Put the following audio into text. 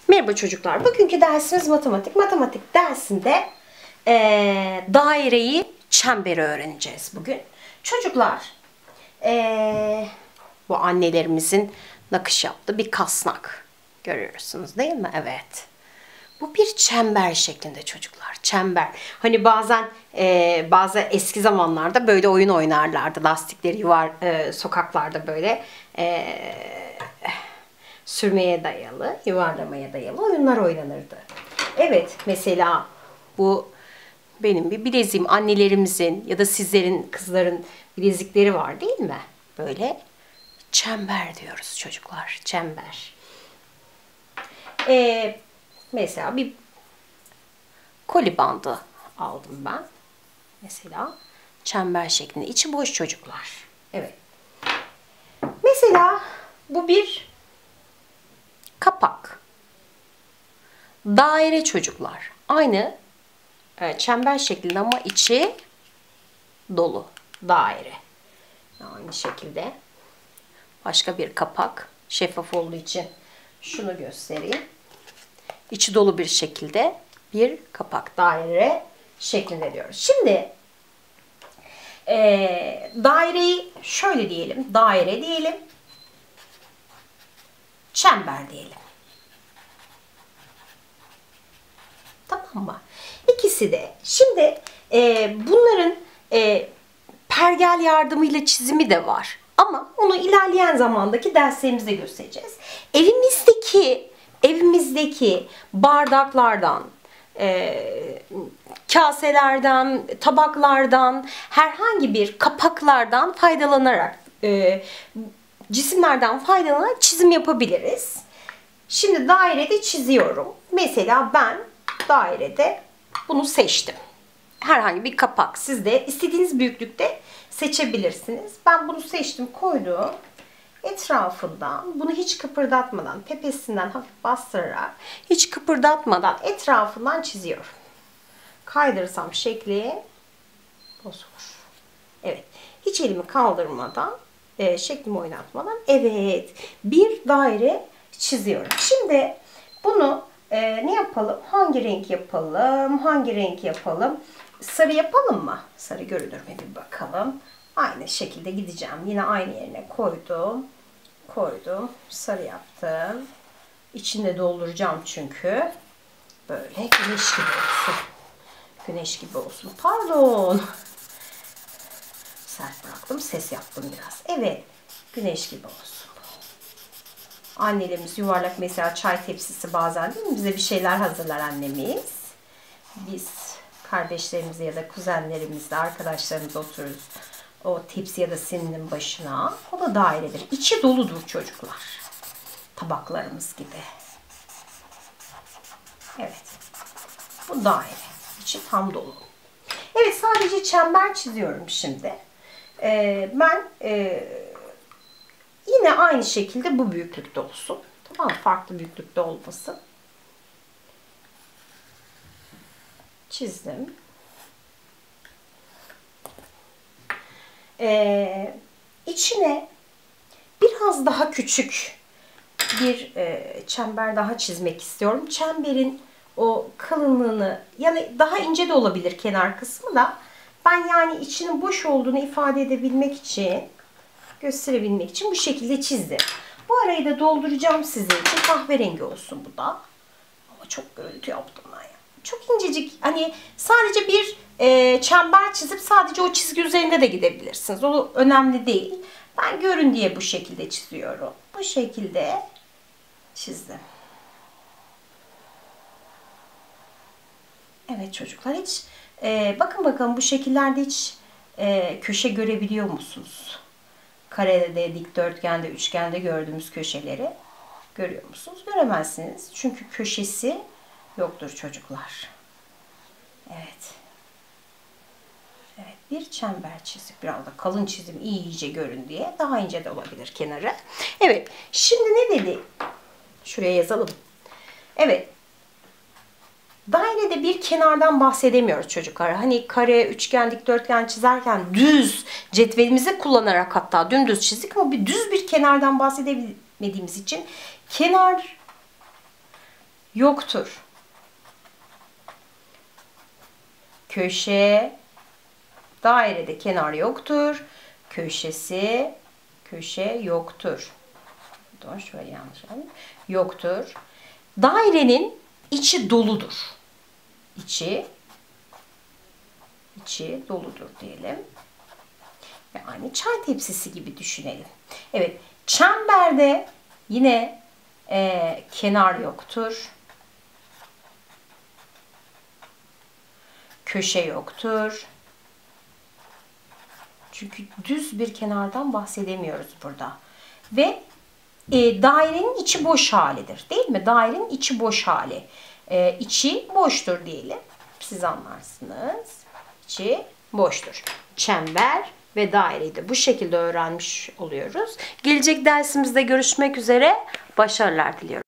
Merhaba çocuklar. Bugünkü dersimiz matematik. Matematik dersinde daireyi, çemberi öğreneceğiz bugün. Çocuklar, bu annelerimizin nakış yaptığı bir kasnak. Görüyorsunuz değil mi? Evet. Bu bir çember şeklinde çocuklar. Çember. Hani bazen bazı eski zamanlarda böyle oyun oynarlardı. Lastikleri sokaklarda böyle sürmeye dayalı, yuvarlamaya dayalı oyunlar oynanırdı. Evet, mesela bu benim bir bileziğim, annelerimizin ya da sizlerin, kızların bilezikleri var değil mi? Böyle çember diyoruz çocuklar, çember. Mesela bir koli bandı aldım ben. Mesela çember şeklinde. İçi boş çocuklar. Evet. Mesela bu bir kapak. Daire çocuklar. Aynı çember şeklinde ama içi dolu. Daire. Aynı şekilde. Başka bir kapak. Şeffaf olduğu için şunu göstereyim. İçi dolu bir şekilde bir kapak. Daire şeklinde diyoruz. Şimdi daireyi şöyle diyelim. Daire diyelim. Çember diyelim. Tamam mı? İkisi de. Şimdi bunların pergel yardımıyla çizimi de var. Ama onu ilerleyen zamandaki derslerimizde göstereceğiz. Evimizdeki bardaklardan, kaselerden, tabaklardan, herhangi bir kapaklardan faydalanarak, cisimlerden faydalanarak çizim yapabiliriz. Şimdi dairede çiziyorum. Mesela ben dairede bunu seçtim. Herhangi bir kapak. Siz de istediğiniz büyüklükte seçebilirsiniz. Ben bunu seçtim, koydum. Etrafından, bunu hiç kıpırdatmadan, tepesinden hafif bastırarak, hiç kıpırdatmadan etrafından çiziyorum. Kaydırsam şekli bozulur. Evet. Hiç elimi kaldırmadan, şeklimi oynatmadan, evet, bir daire çiziyorum. Şimdi bunu ne yapalım? Hangi renk yapalım? Hangi renk yapalım? Sarı yapalım mı? Sarı görünür mü? Bir bakalım. Aynı şekilde gideceğim. Yine aynı yerine koydum. Sarı yaptım. İçinde dolduracağım çünkü. Böyle güneş gibi olsun. Güneş gibi olsun. Pardon. Sert bıraktım. Ses yaptım biraz. Evet. Güneş gibi olsun. Annelerimiz yuvarlak mesela çay tepsisi bazen değil mi? Bize bir şeyler hazırlar annemiz. Biz kardeşlerimizle ya da kuzenlerimizle, arkadaşlarımızla otururuz. O tepsi ya da sininin başına. O da dairedir. İçi doludur çocuklar. Tabaklarımız gibi. Evet. Bu daire. İçi tam dolu. Evet, sadece çember çiziyorum şimdi. Ben yine aynı şekilde bu büyüklükte olsun. Tamam mı? Farklı büyüklükte olmasın. Çizdim. İçine biraz daha küçük bir çember daha çizmek istiyorum. Çemberin o kalınlığını, yani daha ince de olabilir kenar kısmı da, ben yani içinin boş olduğunu ifade edebilmek için, gösterebilmek için bu şekilde çizdim. Bu arayı da dolduracağım sizin için. Kahverengi olsun bu da. Ama çok gürültü yaptım ben ya. Çok incecik, hani sadece bir çember çizip sadece o çizgi üzerinde de gidebilirsiniz. O önemli değil. Ben görün diye bu şekilde çiziyorum. Bu şekilde çizdim. Evet çocuklar, hiç bakın bakalım bu şekillerde hiç köşe görebiliyor musunuz? Karede, dikdörtgende, üçgende gördüğümüz köşeleri görüyor musunuz? Göremezsiniz. Çünkü köşesi yoktur çocuklar. Evet. Evet, bir çember çizip biraz da kalın çizim iyice görün diye. Daha ince de olabilir kenarı. Evet. Şimdi ne dedi? Şuraya yazalım. Evet. Dairede bir kenardan bahsedemiyoruz çocuklar. Hani kare, üçgen, dikdörtgen çizerken düz cetvelimizi kullanarak hatta dümdüz çizdik ama düz bir kenardan bahsedemediğimiz için kenar yoktur. Köşe, dairede kenar yoktur. Köşesi, köşe yoktur. Pardon, şöyle yanlış yaptım. Yoktur. Dairenin içi doludur. İçi doludur diyelim. Yani çay tepsisi gibi düşünelim. Evet, çemberde yine kenar yoktur. Köşe yoktur. Çünkü düz bir kenardan bahsedemiyoruz burada. Ve dairenin içi boş halidir. Değil mi? Dairenin içi boş hali. İçi boştur diyelim. Siz anlarsınız. İçi boştur. Çember ve daireyi de bu şekilde öğrenmiş oluyoruz. Gelecek dersimizde görüşmek üzere. Başarılar diliyorum.